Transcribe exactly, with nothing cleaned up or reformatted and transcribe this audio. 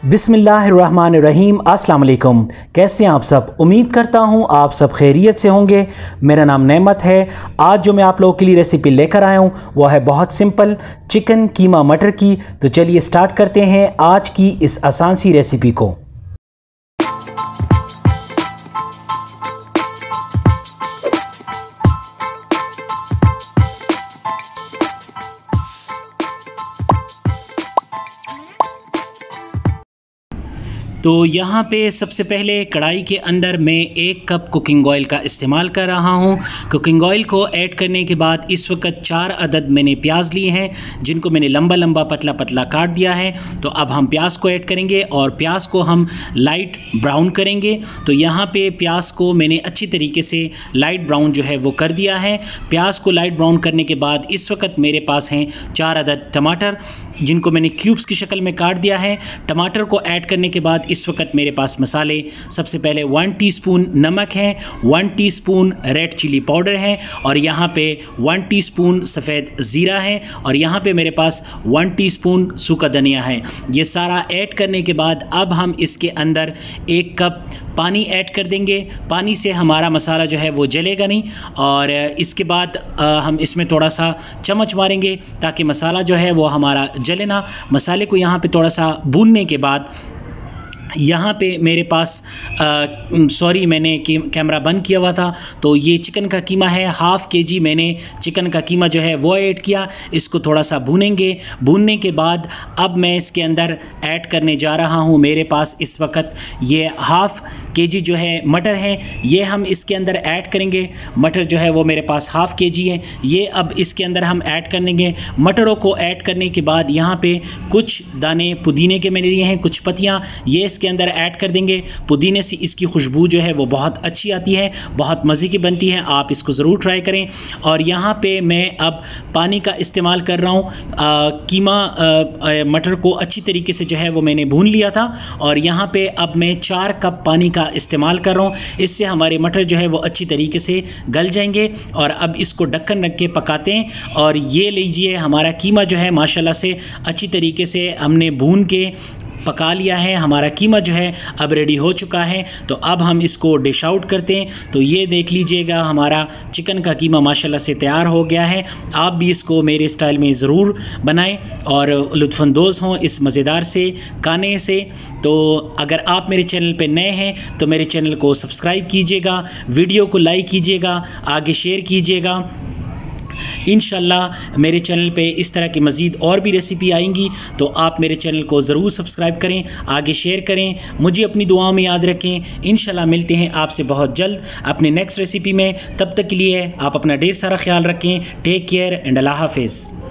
बिस्मिल्लाहिर्रहमानिर्रहीम। अस्सलाम वालेकुम। कैसे हैं आप सब? उम्मीद करता हूं आप सब खैरियत से होंगे। मेरा नाम नेमत है। आज जो मैं आप लोगों के लिए रेसिपी लेकर आया हूं वो है बहुत सिंपल, चिकन कीमा मटर की। तो चलिए स्टार्ट करते हैं आज की इस आसान सी रेसिपी को। तो यहाँ पे सबसे पहले कढ़ाई के अंदर मैं एक कप कुकिंग ऑयल का इस्तेमाल कर रहा हूँ। कुकिंग ऑयल को ऐड करने के बाद इस वक्त चार अदद मैंने प्याज लिए हैं, जिनको मैंने लंबा लंबा पतला पतला काट दिया है। तो अब हम प्याज को ऐड करेंगे और प्याज को हम लाइट ब्राउन करेंगे। तो यहाँ पे प्याज को मैंने अच्छी तरीके से लाइट ब्राउन जो है वो कर दिया है। प्याज को लाइट ब्राउन करने के बाद इस वक्त मेरे पास हैं चार अदद टमाटर, जिनको मैंने क्यूब्स की शक्ल में काट दिया है। टमाटर को ऐड करने के बाद इस वक्त मेरे पास मसाले, सबसे पहले वन टीस्पून नमक है, one teaspoon red chilli powder है, और यहाँ पे वन टीस्पून सफ़ेद ज़ीरा है, और यहाँ पे मेरे पास वन टीस्पून सूखा धनिया है। ये सारा ऐड करने के बाद अब हम इसके अंदर एक कप पानी ऐड कर देंगे। पानी से हमारा मसाला जो है वो जलेगा नहीं, और इसके बाद हम इसमें थोड़ा सा चम्मच मारेंगे ताकि मसाला जो है वो हमारा जले ना। मसाले को यहाँ पे थोड़ा सा भूनने के बाद यहाँ पे मेरे पास सॉरी मैंने कैमरा बंद किया हुआ था। तो ये चिकन का कीमा है, हाफ़ के जी मैंने चिकन का कीमा जो है वो ऐड किया। इसको थोड़ा सा भूनेंगे। भूनने के बाद अब मैं इसके अंदर ऐड करने जा रहा हूँ, मेरे पास इस वक्त ये हाफ़ के जी जो है मटर है, ये हम इसके अंदर ऐड करेंगे। मटर जो है वो मेरे पास हाफ़ के जी है, ये अब इसके अंदर हम ऐड कर देंगे। मटरों को ऐड करने के बाद यहाँ पे कुछ दाने पुदीने के मेरे लिए हैं, कुछ पत्तियाँ, ये इसके अंदर ऐड कर देंगे। पुदीने से इसकी खुशबू जो है वो बहुत अच्छी आती है, बहुत मज़े की बनती है। आप इसको ज़रूर ट्राई करें। और यहाँ पे मैं अब पानी का इस्तेमाल कर रहा हूँ। कीमा आ, मटर को अच्छी तरीके से जो है वो मैंने भून लिया था, और यहाँ पे अब मैं चार कप पानी का इस्तेमाल कर रहा हूँ। इससे हमारे मटर जो है वो अच्छी तरीके से गल जाएंगे। और अब इसको ढक्कन रख के पकाते हैं। और ये लीजिए हमारा कीमा जो है माशाल्लाह से अच्छी तरीके से हमने भून के पका लिया है। हमारा कीमा जो है अब रेडी हो चुका है। तो अब हम इसको डिश आउट करते हैं। तो ये देख लीजिएगा हमारा चिकन का कीमा माशाल्लाह से तैयार हो गया है। आप भी इसको मेरे स्टाइल में ज़रूर बनाएं और लुत्फ़अंदोज़ हों इस मज़ेदार से खाने से। तो अगर आप मेरे चैनल पे नए हैं तो मेरे चैनल को सब्सक्राइब कीजिएगा, वीडियो को लाइक कीजिएगा, आगे शेयर कीजिएगा। इंशाल्लाह मेरे चैनल पे इस तरह की मज़ीद और भी रेसिपी आएंगी, तो आप मेरे चैनल को ज़रूर सब्सक्राइब करें, आगे शेयर करें, मुझे अपनी दुआओं में याद रखें। इंशाल्लाह मिलते हैं आपसे बहुत जल्द अपने नेक्स्ट रेसिपी में। तब तक के लिए आप अपना ढेर सारा ख्याल रखें। टेक केयर एंड अल्लाह हाफ़िज़।